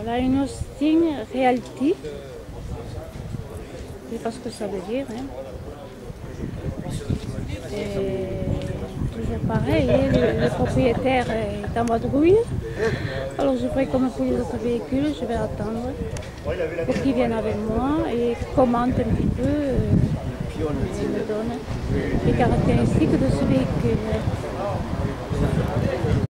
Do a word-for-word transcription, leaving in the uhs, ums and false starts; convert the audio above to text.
Voilà, une Austin Realty. Je sais pas ce que ça veut dire. Hein. Et toujours pareil, le, le propriétaire est en vadrouille. Alors je ferai comme pour les autres véhicules, je vais attendre pour qu'il vienne avec moi et commente un petit peu euh, et me donne les caractéristiques de ce véhicule.